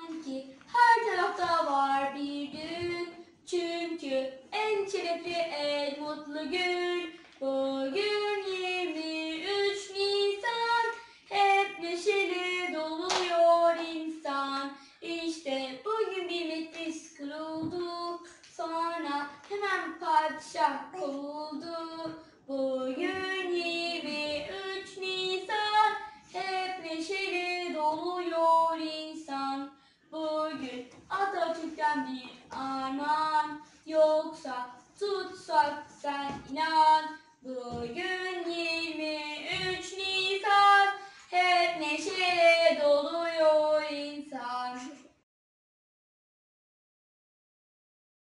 Sanki her tarafta var bir düğün. Çünkü en şerefli, en mutlu gün. Bugün 23 Nisan. Hep neşeli doluyor insan. İşte bugün bir meclis kuruldu. Sonra hemen padişah kovuldu. Bugün 23 Nisan. Hep neşeli doluyor insan. Bugün Atatürk'ten bir armağan. Yoksa tutsak sen inan. Bugün 23